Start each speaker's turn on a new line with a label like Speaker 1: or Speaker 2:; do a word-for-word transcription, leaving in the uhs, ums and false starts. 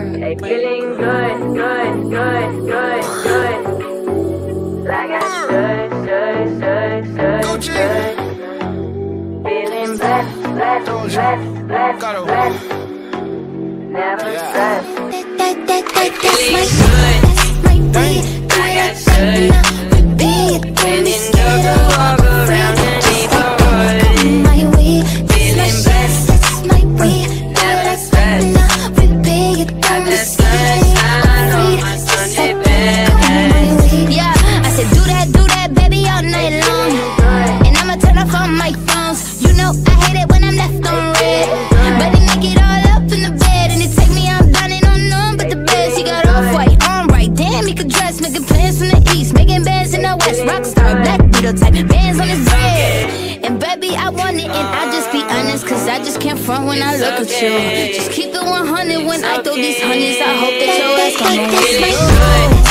Speaker 1: Hey, feeling good, good, good, good, good. Like I should, should, should, should, should. Feeling blessed, blessed, blessed, blessed, blessed. Never stressed.
Speaker 2: That, that, that, that's my, that's my way. Do it up right now, repeat. When in love to walk around the neighborhood. My way, that's my shit, that's my way. Do it up right now, repeat. I'm the sunshine on my Sunday bed. Yeah, I said do that, do that, baby, all night long. And I'ma turn off all my phones. You know I hate it when I'm left on red, but they make it all up in the bed. And it take me, I'm dining on none but the best. He got off-white, on right, damn, he could dress. Making plans from the east, making bands in the west. Rockstar, black beetle type, bands on his bread. And baby, I want it, and I just be honest, cause I just can't front when I look at you. Just keep it one hundred when I throw these honeys. I hope that your ass gon' know